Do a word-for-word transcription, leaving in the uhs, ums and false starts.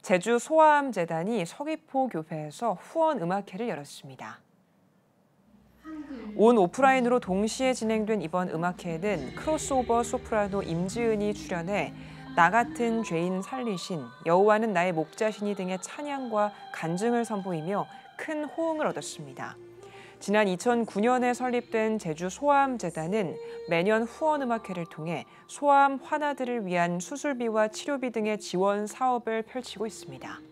제주 소아암재단이 서귀포 교회에서 후원 음악회를 열었습니다. 온 오프라인으로 동시에 진행된 이번 음악회에는 크로스오버 소프라노 임지은이 출연해 나 같은 죄인 살리신, 여호와는 나의 목자시니 등의 찬양과 간증을 선보이며 큰 호응을 얻었습니다. 지난 이천구 년에 설립된 제주 소아암재단은 매년 후원음악회를 통해 소아암 환아들을 위한 수술비와 치료비 등의 지원 사업을 펼치고 있습니다.